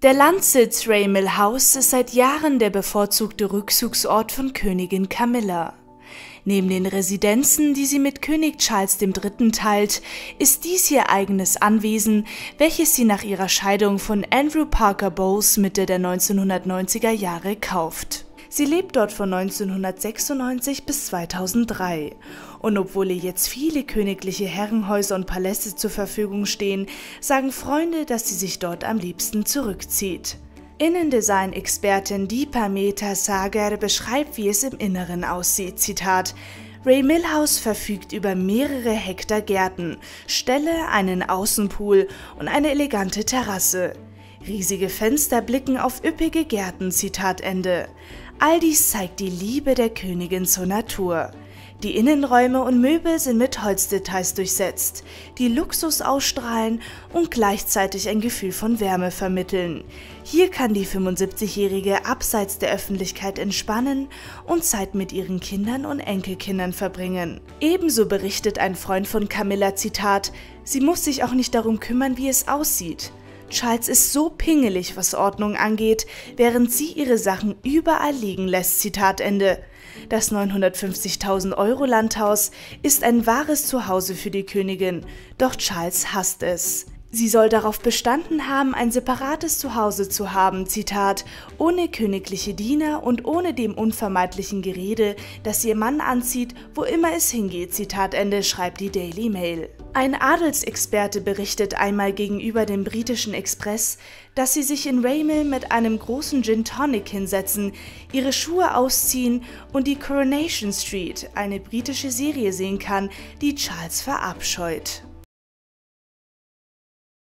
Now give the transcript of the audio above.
Der Landsitz Raymil House ist seit Jahren der bevorzugte Rückzugsort von Königin Camilla. Neben den Residenzen, die sie mit König Charles III. Teilt, ist dies ihr eigenes Anwesen, welches sie nach ihrer Scheidung von Andrew Parker Bowles Mitte der 1990er Jahre kauft. Sie lebt dort von 1996 bis 2003. Und obwohl ihr jetzt viele königliche Herrenhäuser und Paläste zur Verfügung stehen, sagen Freunde, dass sie sich dort am liebsten zurückzieht. Innendesign-Expertin Deepa Mehta Sagar beschreibt, wie es im Inneren aussieht. Zitat: Raymil House verfügt über mehrere Hektar Gärten, Ställe, einen Außenpool und eine elegante Terrasse. Riesige Fenster blicken auf üppige Gärten. Zitat Ende. All dies zeigt die Liebe der Königin zur Natur. Die Innenräume und Möbel sind mit Holzdetails durchsetzt, die Luxus ausstrahlen und gleichzeitig ein Gefühl von Wärme vermitteln. Hier kann die 75-Jährige abseits der Öffentlichkeit entspannen und Zeit mit ihren Kindern und Enkelkindern verbringen. Ebenso berichtet ein Freund von Camilla, Zitat: Sie muss sich auch nicht darum kümmern, wie es aussieht. Charles ist so pingelig, was Ordnung angeht, während sie ihre Sachen überall liegen lässt. Zitat Ende. Das 950.000 € Landhaus ist ein wahres Zuhause für die Königin, doch Charles hasst es. Sie soll darauf bestanden haben, ein separates Zuhause zu haben, Zitat, ohne königliche Diener und ohne dem unvermeidlichen Gerede, das ihr Mann anzieht, wo immer es hingeht, Zitat Ende, schreibt die Daily Mail. Ein Adelsexperte berichtet einmal gegenüber dem britischen Express, dass sie sich in Raymil mit einem großen Gin Tonic hinsetzen, ihre Schuhe ausziehen und die Coronation Street, eine britische Serie, sehen kann, die Charles verabscheut.